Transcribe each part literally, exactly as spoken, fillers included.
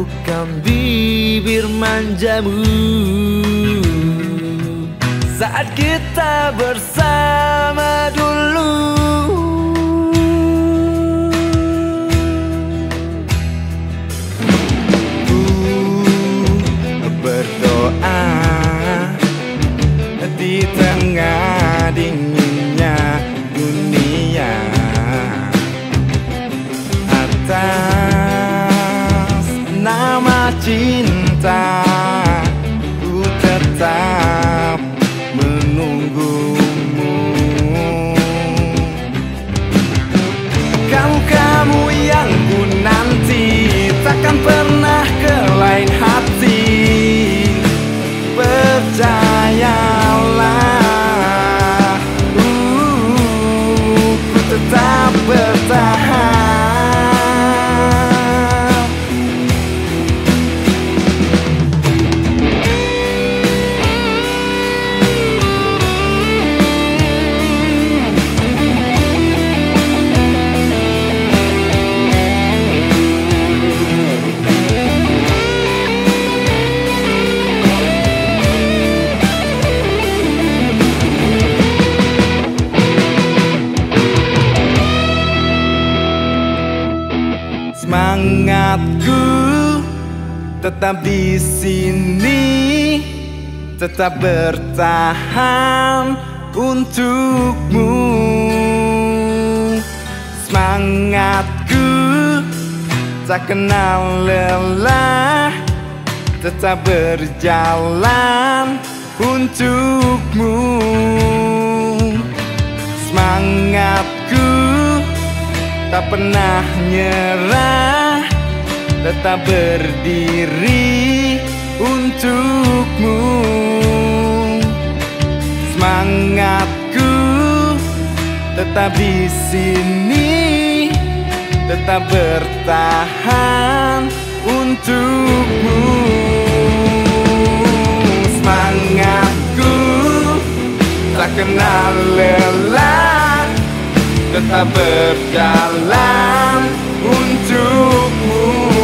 bukan bibir manjamu saat kita bersama dulu. Ku berdoa di tengah dinginnya dunia, atas nama cinta ku tetap menunggumu. Kamu-kamu yang ku nanti takkan pernah ke lain hati. Percayalah, uh, ku tetap bertahan. Semangatku tetap di sini, tetap bertahan untukmu. Semangatku tak kenal lelah, tetap berjalan untukmu. Semangatku tak pernah nyerah, tetap berdiri untukmu. Semangatku tetap di sini, tetap bertahan untukmu. Semangatku tak kenal lelah, tetap berjalan untukmu.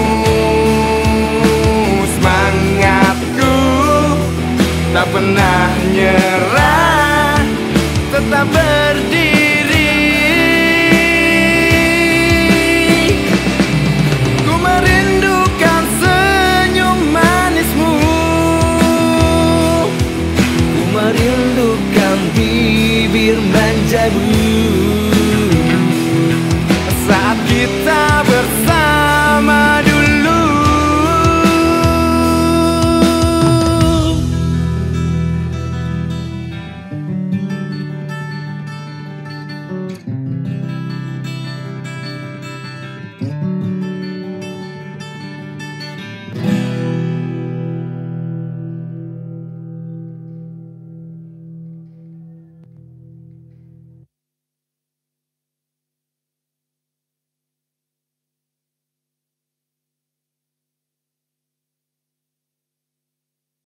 Semangatku tak pernah nyerah, tetap berdiri